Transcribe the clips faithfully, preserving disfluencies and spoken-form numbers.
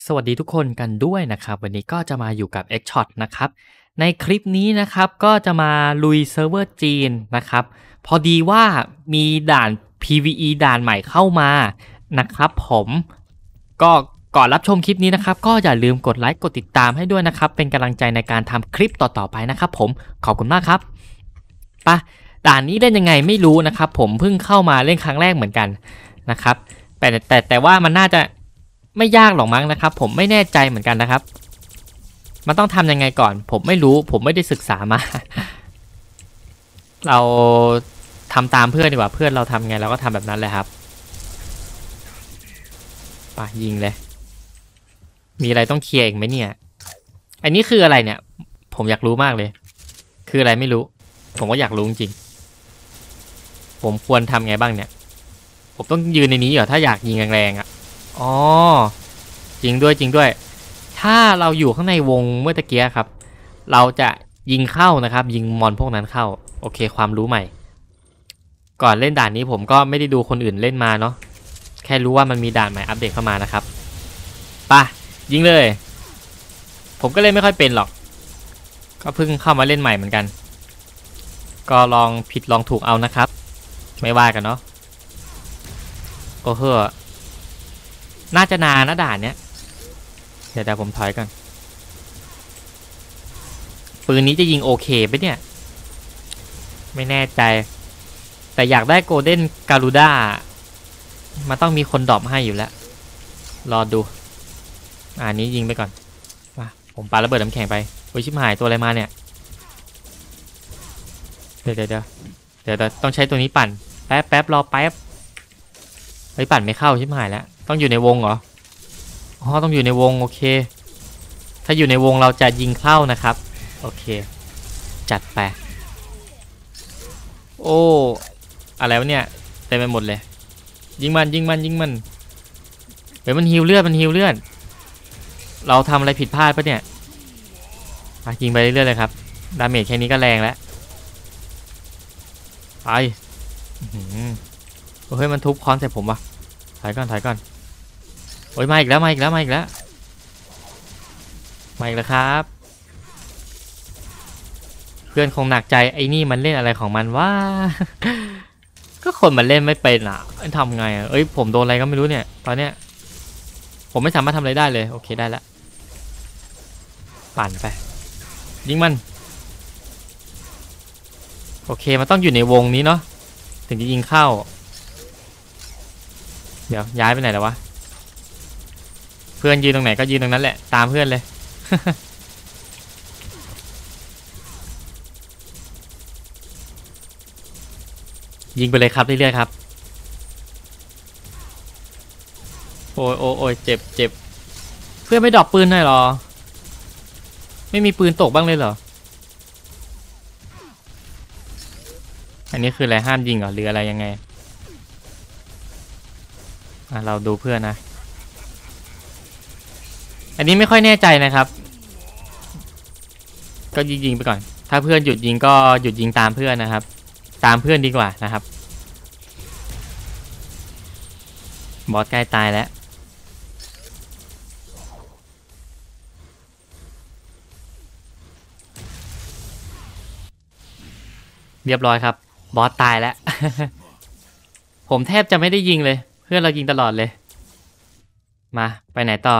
สวัสดีทุกคนกันด้วยนะครับวันนี้ก็จะมาอยู่กับ Xshot นะครับในคลิปนี้นะครับก็จะมาลุยเซิร์ฟเวอร์จีนนะครับพอดีว่ามีด่าน พี วี อี ด่านใหม่เข้ามานะครับผมก็ก่อนรับชมคลิปนี้นะครับก็อย่าลืมกดไลค์กดติดตามให้ด้วยนะครับเป็นกำลังใจในการทำคลิปต่อๆไปนะครับผมขอบคุณมากครับปะด่านนี้เล่นยังไงไม่รู้นะครับผมเพิ่งเข้ามาเล่นครั้งแรกเหมือนกันนะครับแต่แต่แต่ว่ามันน่าจะไม่ยากหรอกมั้งนะครับผมไม่แน่ใจเหมือนกันนะครับมันต้องทำยังไงก่อนผมไม่รู้ผมไม่ได้ศึกษามา เราทำตามเพื่อนดีกว่าเพื่อนเราทำไงเราก็ทำแบบนั้นเลยครับปะยิงเลยมีอะไรต้องเคลียร์อีกไหมเนี่ยอันนี้คืออะไรเนี่ยผมอยากรู้มากเลยคืออะไรไม่รู้ผมก็อยากรู้จริงผมควรทำไงบ้างเนี่ยผมต้องยืนในนี้เหรอถ้าอยากยิงแรงๆอ่ะอ๋อจริงด้วยจริงด้วยถ้าเราอยู่ข้างในวงเมื่อตะเกียครับเราจะยิงเข้านะครับยิงมอนพวกนั้นเข้าโอเคความรู้ใหม่ก่อนเล่นด่านนี้ผมก็ไม่ได้ดูคนอื่นเล่นมาเนาะแค่รู้ว่ามันมีด่านใหม่อัปเดตเข้ามานะครับป่ะยิงเลยผมก็เล่นไม่ค่อยเป็นหรอกก็เพิ่งเข้ามาเล่นใหม่เหมือนกันก็ลองผิดลองถูกเอานะครับไม่ว่ากันเนาะโอ้โหน่าจะนานนะด่านเนี้ยเดี๋ยวเดี๋ยวผมถอยก่อนปืนนี้จะยิงโอเคไหมเนี่ยไม่แน่ใจแต่อยากได้โกลเด้นการูด้ามันต้องมีคนดรอปให้อยู่แล้วรอดูอ่านี้ยิงไปก่อนมาผมปาระเบิดน้ำแข็งไปโอ้ยชิบหายตัวอะไรมาเนี่ยเดี๋ยวเดี๋ยวเดี๋ยวเดี๋ยวต้องใช้ตัวนี้ปั่นแป๊บแป๊บรอแป๊บไอ้ปั่นไม่เข้าชิบหายแล้วต้องอยู่ในวงเหรออ๋อต้องอยู่ในวงโอเคถ้าอยู่ในวงเราจะยิงเข้านะครับโอเคจัดไปโอ้อะไรวะเนี่ยเต็มไปหมดเลยยิงมันยิงมันยิงมันเฮ้ยมันฮิวเลือดมันฮิวเลือดเราทำอะไรผิดพลาดปะเนี่ยยิงไปเรื่อยๆเลยครับดาเมจแค่นี้ก็แรงแล้วไปโอ้ยมันทุบค้อนใส่ผมวะถอยก่อนถอยก่อนโอ้ยมาอีกแล้วมาอีกแล้วมาอีกแล้วมาอีกแล้วครับเพื่อนคงหนักใจไอ้นี่มันเล่นอะไรของมันวะ ก็คนมันเล่นไม่เป็นอ่ะทำไงอ่ะเอ้ยผมโดนอะไรก็ไม่รู้เนี่ยตอนเนี้ยผมไม่สามารถทำอะไรได้เลยโอเคได้แล้วปั่นไปยิงมันโอเคมันต้องอยู่ในวงนี้เนาะถึงจะยิงเข้าเดี๋ยวย้ายไปไหนแล้ววะเพื่อนยืนตรงไหนก็ยืนตรงนั้นแหละตามเพื่อนเลย ยิงไปเลยครับเรื่อยๆครับโอ้ยโอ้ยโอ้ยเจ็บเจ็บเพื่อนไม่ดรอปปืนหน่อยหรอไม่มีปืนตกบ้างเลยเหรออันนี้คืออะไรห้ามยิงเหรอหรืออะไรยังไงอ่ะเราดูเพื่อนนะอันนี้ไม่ค่อยแน่ใจนะครับก็ยิงยิงไปก่อนถ้าเพื่อนหยุดยิงก็หยุดยิงตามเพื่อนนะครับตามเพื่อนดีกว่านะครับบอสใกล้ตายแล้วเรียบร้อยครับบอสตายแล้ว ผมแทบจะไม่ได้ยิงเลยเพื่อนเรายิงตลอดเลยมาไปไหนต่อ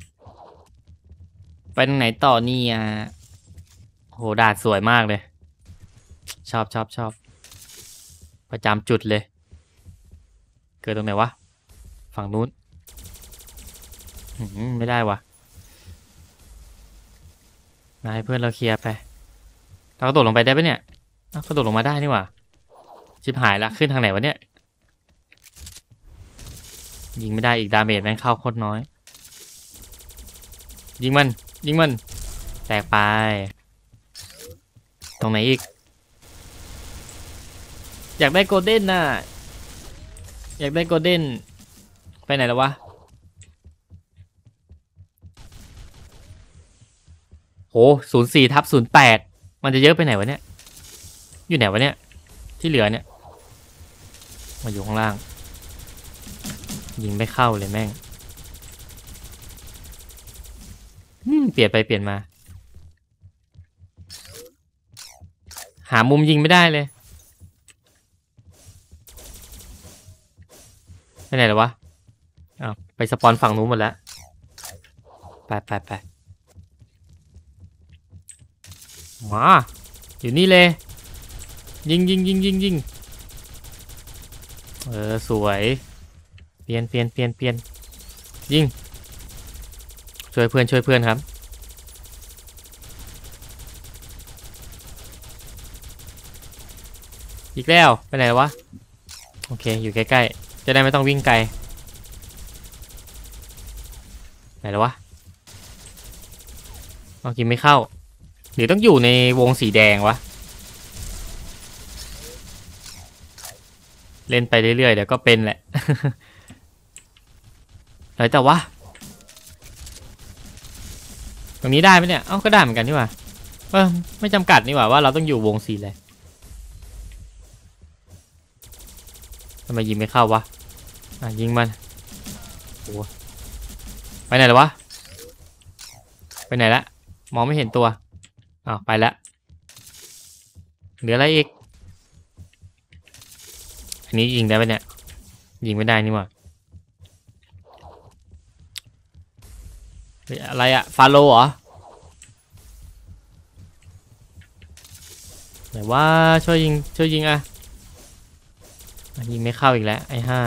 ไปตรงไหนต่อนี่อ่ะโหดาดสวยมากเลยชอบชอบชอบประจำจุดเลยเกิดตรงไหนวะฝั่งนู้นไม่ได้วะนายเพื่อนเราเคลียร์ไปเราก็โดดลงไปได้ปะเนี่ยก็โดดลงมาได้นี่หว่าชิบหายละขึ้นทางไหนวะเนี่ยยิงไม่ได้อีกดาเมจแม่งเข้าโคตรน้อยยิงมันยิงมันแตกไปตรงไหนอีกอยากได้โกลเด้นน่ะอยากได้โกลเด้นไปไหนแล้ววะโหศูนย์สี่ทับศูนย์แปดมันจะเยอะไปไหนวะเนี่ยอยู่ไหนวะเนี่ยที่เหลือเนี่ยมาอยู่ข้างล่างยิงไม่เข้าเลยแม่งเปลี่ยนไปเปลี่ยนมาหามุมยิงไม่ได้เลยไปไหนหรอวะอ้าวไปสปอนฝั่งนู้นหมดแล้วไปไปไปมาอยู่นี่เลยยิงยิงยิงยิงยิงเออสวยเปลี่ยนเปลี่ยนเปลี่ยนเปลี่ยนยิงช่วยเพื่อนช่วยเพื่อนครับอีกแล้วไปไหนวะโอเคอยู่ใกล้ๆจะได้ไม่ต้องวิ่งไกลไหนแล้ววะเอากินไม่เข้าหรือต้องอยู่ในวงสีแดงวะเล่นไปเรื่อยๆเดี๋ยวก็เป็นแหละ ไหนแต่วะตรงนี้ได้ไหมเนี่ยเอ้าก็ได้เหมือนกันนี่หว่าเออไม่จำกัดนี่หว่าว่าเราต้องอยู่วงสีเลยทำไมยิงไม่เข้าวะอ่ะยิงมันโอ้ไปไหนแล้ววะไปไหนละมองไม่เห็นตัวอ้าวไปละเหลืออะไรอีกอันนี้ยิงได้ไหมเนี่ยยิงไม่ได้นี่หว่าอะไรอะฟาโลเหรอไหนว่าช่วยยิงช่วยยิงอะยิงไม่เข้าอีกแล้วไอ้ห้า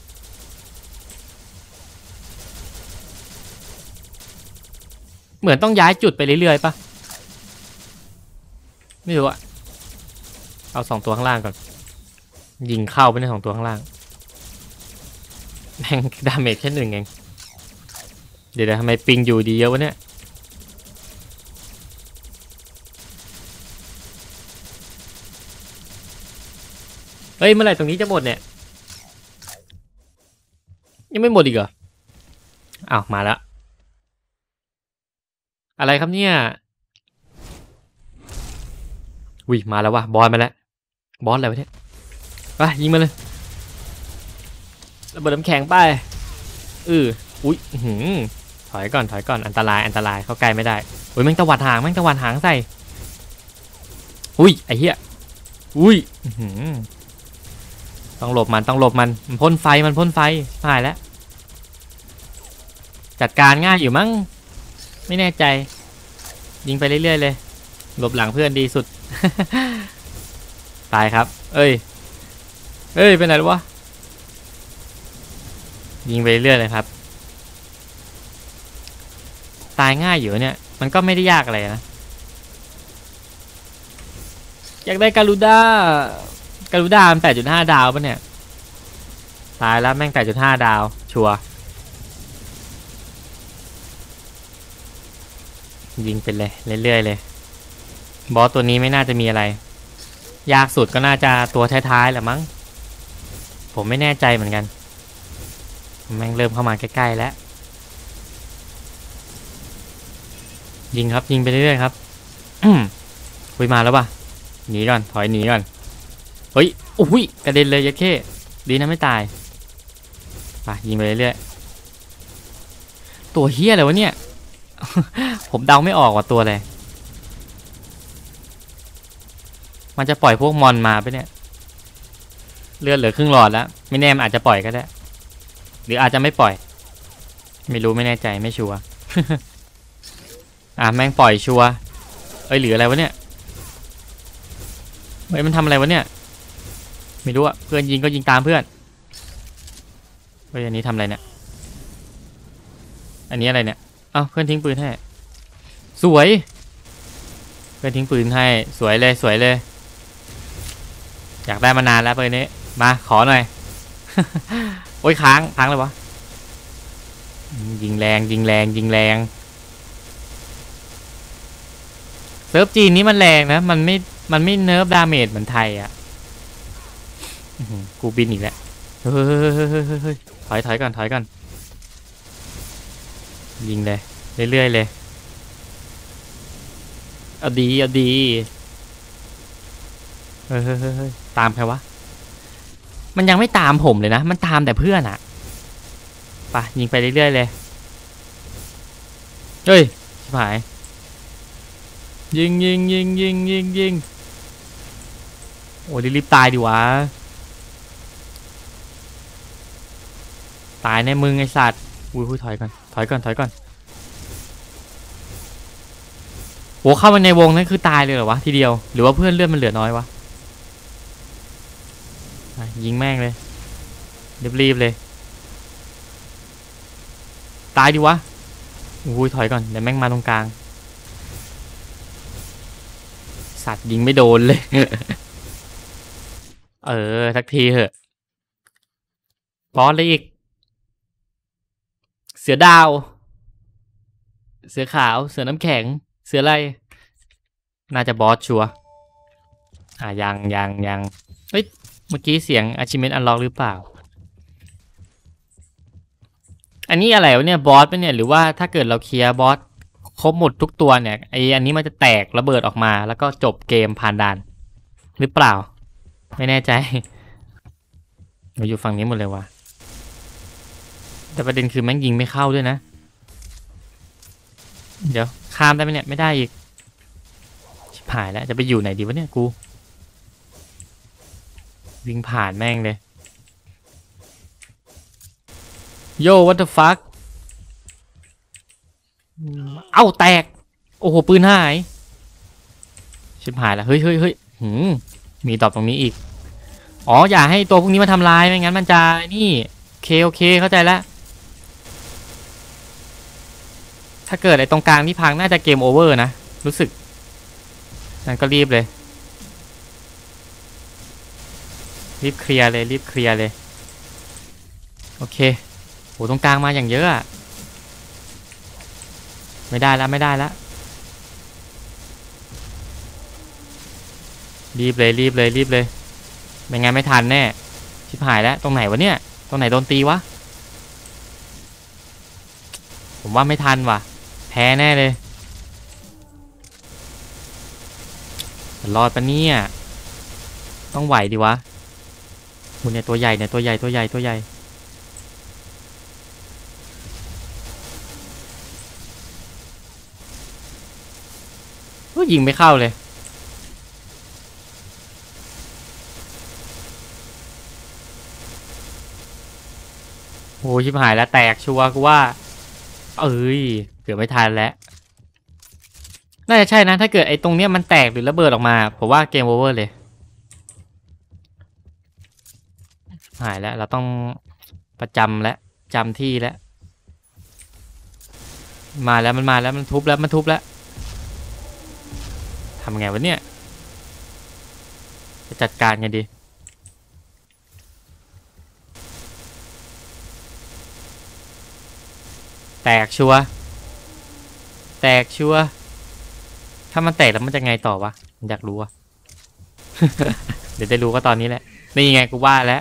เหมือนต้องย้ายจุดไปเรื่อยๆปะไม่รู้อะเอาสองตัวข้างล่างก่อนยิงเข้าไปในสองตัวข้างล่างแม่งดาเมจแค่หนึ่งเองเดี๋ยวทำไมปิงอยู่ดีเยอะวะเนี่ยเฮ้ยเมื่อไหร่ตรงนี้จะหมดเนี่ยยังไม่หมดอีกเหรออ้าวมาแล้วอะไรครับเนี่ยวิมาแล้ววะบอสมาแล้วบอสอะไรวะเนี่ยไปยิงมาเลยระเบิดน้ำแข็งไปเอออุ้ยหืมถอยก่อนถอยก่อนอันตรายอันตรายเข้าใกล้ไม่ได้อุ้ยแม่งตะวัดหางแม่งตะวัดหางใส่อุ้ยไอ้เหี้ยอุ้ยหืมต้องหลบมันต้องหลบมันมันพ่นไฟมันพ่นไฟตายแล้วจัดการง่ายอยู่มั้งไม่แน่ใจยิงไปเรื่อยๆเลยหลบหลังเพื่อนดีสุด ตายครับเอ้ยเอ้ยเป็นไหนวะยิงไปเรื่อยเลยครับตายง่ายอยู่เนี่ยมันก็ไม่ได้ยากอะไรนะอยากได้การูด้าการูด้ามัน แปดจุดห้า ดาวปะเนี่ยตายแล้วแม่ง แปดจุดห้า ดาวชัวร์ยิงไปเลยเรื่อยๆเลยบอสตัวนี้ไม่น่าจะมีอะไรยากสุดก็น่าจะตัวท้ายๆแหละมั้งผมไม่แน่ใจเหมือนกันแม่งเริ่มเข้ามาใกล้ๆแล้วยิงครับยิงไปเรื่อยๆครับคุยมาแล้วป่ะหนีก่อนถอยหนีก่อนเฮ้ยโอ้ยกระเด็นเลยยัดเข้ดีนะไม่ตายไปยิงไปเรื่อยๆตัวเฮี้ยอะไรวะเนี่ย ผมเดาไม่ออกว่าตัวอะไรมันจะปล่อยพวกมอนมาไปเนี่ยเลือดเหลือครึ่งหลอดแล้วไม่แน่มันอาจจะปล่อยก็ได้หรืออาจจะไม่ปล่อยไม่รู้ไม่แน่ใจไม่ชัวร์ อ่ะแม่งปล่อยชัวร์เอ้ยหรืออะไรวะเนี่ยเฮ้ยมันทำอะไรวะเนี่ยไม่รู้อะเพื่อนยิงก็ยิงตามเพื่อนเฮ้ยอันนี้ทำอะไรเนี่ยอันนี้อะไรเนี่ยอ้าวเพื่อนทิ้งปืนให้สวยเพื่อนทิ้งปืนให้สวยเลยสวยเลยอยากได้มานานแล้วปืนนี้มาขอหน่อย โอ้ยค้างค้างเลยวะยิงแรงยิงแรงยิงแรงเซิร์ฟจีนนี้มันแรงนะมันไม่มันไม่เนิร์ฟดาเมจเหมือนไทยอ่ะกูบินอีกแล้วเฮ้ยถอยถอยก่อนถอยก่อนยิงเลยเรื่อยๆเลยเอาดีเอาดีเฮ้ยตามใครวะมันยังไม่ตามผมเลยนะมันตามแต่เพื่อนอะไปยิงไปเรื่อยๆเลยเฮ้ยชิบหายยิงยิงยิงยิงยิงยิงโอ้ยรีบตายดิวะตายแน่มึงไอสัตว์อุ้ยอุ้ยถอยก่อนถอยก่อนถอยก่อนโหเข้ามาในวงนั้นคือตายเลยเหรอวะทีเดียวหรือว่าเพื่อนเลือดมันเหลือน้อยวะยิงแม่งเลยรีบๆเลยตายดิวะอุ้ยถอยก่อนเดี๋ยวแม่งมาตรงกลางสัตว์ยิงไม่โดนเลย เออสักทีเหอะบอสเลยอีกเสือดาวเสือขาวเสือน้ำแข็งเสืออะไรน่าจะบอสชัวร์อ่ะยังยังยังเฮ้ยเมื่อกี้เสียง achievement unlock หรือเปล่าอันนี้อะไรวะเนี่ยบอสปะเนี่ยหรือว่าถ้าเกิดเราเคลียร์บอสครบหมดทุกตัวเนี่ยไออันนี้มันจะแตกระเบิดออกมาแล้วก็จบเกมผ่านด่านหรือเปล่าไม่แน่ใจเราอยู่ฝั่งนี้หมดเลยว่ะแต่ประเด็นคือแม่งยิงไม่เข้าด้วยนะเดี๋ยวข้ามได้ไหมเนี่ยไม่ได้อีกชิบหายแล้วจะไปอยู่ไหนดีวะเนี่ยกูวิ่งผ่านแม่งเลยโย่ what the fuck เอ้าแตกโอ้โหปืนหายชิบหายแล้วเฮ้ยเฮ้ยเฮ้ยหืมมีตอบตรงนี้อีกอ๋ออย่าให้ตัวพวกนี้มาทำลายไม่งั้นมันจะนี่โอเคโอเคเข้าใจแล้วถ้าเกิดไอ้ตรงกลางที่พังน่าจะเกมโอเวอร์นะรู้สึกนั่นก็รีบเลยรีบเคลียร์เลยรีบเคลียร์เลยโอเคโหตรงกลางมาอย่างเยอะอะไม่ได้แล้วไม่ได้แล้วรีบเลยรีบเลยรีบเลยไม่งั้นไม่ทันแน่ชิบหายแล้วตรงไหนวะเนี่ยตรงไหนโดนตีวะผมว่าไม่ทันว่ะแพ้แน่เลยรอดปะเนี่ยต้องไหวดิวะคุณเนี่ยตัวใหญ่เนี่ยตัวใหญ่ตัวใหญ่ตัวใหญ่ก็ยิงไม่เข้าเลยโอ้ชิบหายแล้วแตกชัวร์กูว่าเอ้ยเกือบไม่ทันแล้วน่าจะใช่นะถ้าเกิดไอ้ตรงเนี้ยมันแตกหรือระเบิดออกมาผมว่าเกมโอเวอร์เลยหายแล้วเราต้องประจำและจำที่แล้วมาแล้วมันมาแล้วมันทุบแล้วมันทุบแล้วทำไงวะเนี่ยจะจัดการไงดีแตกชัวแตกชัวถ้ามันแตกแล้วมันจะไงต่อวะอยากรู้อะ เดี๋ยวได้รู้ก็ตอนนี้แหละนี่ไงกูว่าแล้ว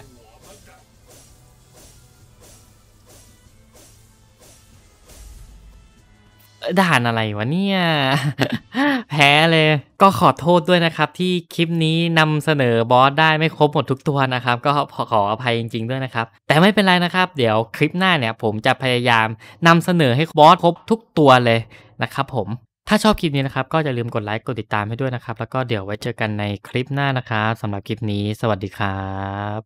ด่านอะไรวะเนี่ย แพ้เลยก็ขอโทษด้วยนะครับที่คลิปนี้นำเสนอบอสได้ไม่ครบหมดทุกตัวนะครับก็ขอขออภัยจริงๆด้วยนะครับแต่ไม่เป็นไรนะครับเดี๋ยวคลิปหน้าเนี่ยผมจะพยายามนำเสนอให้บอสครบทุกตัวเลยนะครับผมถ้าชอบคลิปนี้นะครับก็อย่าลืมกดไลค์กดติดตามให้ด้วยนะครับแล้วก็เดี๋ยวไว้เจอกันในคลิปหน้านะครับสำหรับคลิปนี้สวัสดีครับ